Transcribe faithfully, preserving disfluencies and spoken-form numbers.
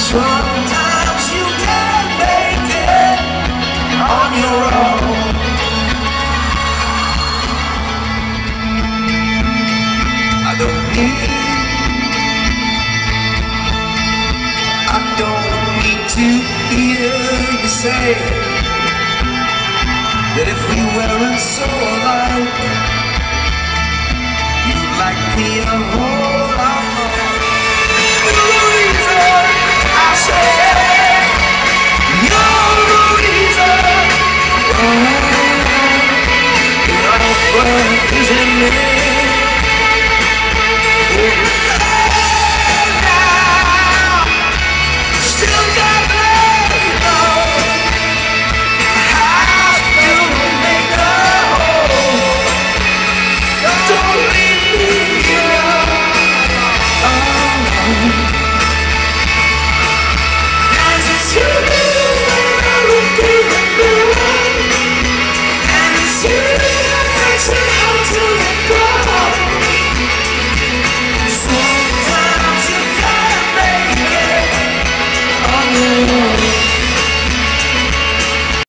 Sometimes you can make it on your own. I don't need, I don't need to hear you say that if we weren't so alike, you'd like me a whole lot more. The reason I say you're the reason, oh, your friend is in me.